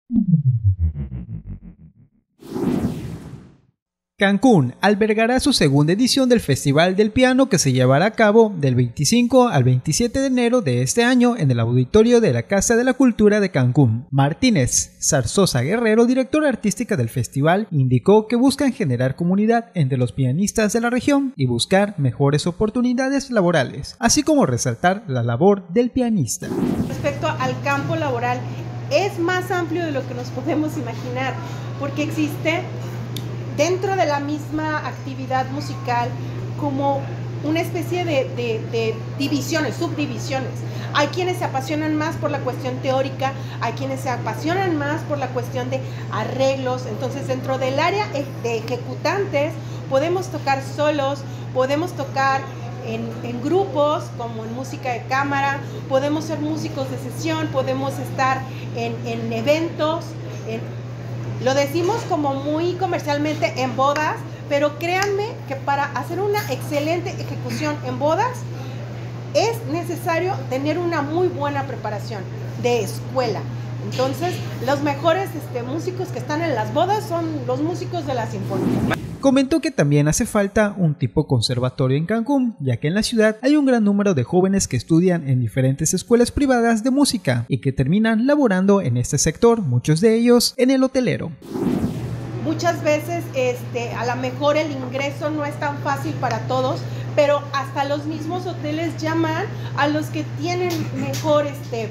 Cancún albergará su segunda edición del Festival del Piano, que se llevará a cabo del 25 al 27 de enero de este año en el auditorio de la Casa de la Cultura de Cancún. Martínez Zarzosa Guerrero, directora artística del festival, indicó que buscan generar comunidad entre los pianistas de la región y buscar mejores oportunidades laborales, así como resaltar la labor del pianista. Respecto al campo laboral, es más amplio de lo que nos podemos imaginar, porque existe dentro de la misma actividad musical como una especie de divisiones, subdivisiones. Hay quienes se apasionan más por la cuestión teórica, hay quienes se apasionan más por la cuestión de arreglos. Entonces, dentro del área de ejecutantes podemos tocar solos, podemos tocar en grupos, como en música de cámara, podemos ser músicos de sesión, podemos estar en eventos, lo decimos como muy comercialmente, en bodas, pero créanme que para hacer una excelente ejecución en bodas es necesario tener una muy buena preparación de escuela. Entonces, los mejores músicos que están en las bodas son los músicos de la sinfónica. Comentó que también hace falta un tipo conservatorio en Cancún, ya que en la ciudad hay un gran número de jóvenes que estudian en diferentes escuelas privadas de música y que terminan laborando en este sector, muchos de ellos en el hotelero. Muchas veces a lo mejor el ingreso no es tan fácil para todos, pero hasta los mismos hoteles llaman a los que tienen mejor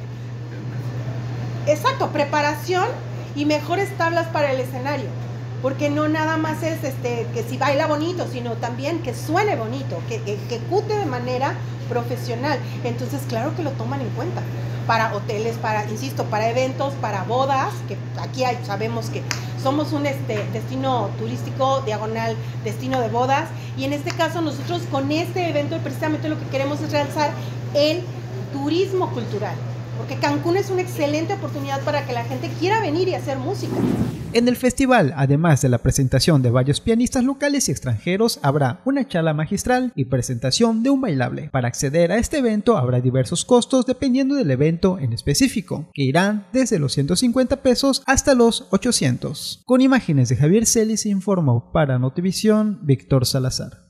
preparación y mejores tablas para el escenario. Porque no nada más es que si baila bonito, sino también que suene bonito, que ejecute de manera profesional. Entonces, claro que lo toman en cuenta para hoteles, para eventos, para bodas, que aquí sabemos que somos un destino turístico, diagonal, destino de bodas, y en este caso nosotros con este evento precisamente lo que queremos es realzar el turismo cultural, porque Cancún es una excelente oportunidad para que la gente quiera venir y hacer música. En el festival, además de la presentación de varios pianistas locales y extranjeros, habrá una charla magistral y presentación de un bailable. Para acceder a este evento habrá diversos costos dependiendo del evento en específico, que irán desde los 150 pesos hasta los 800. Con imágenes de Javier Celis informó para Notivisión Víctor Salazar.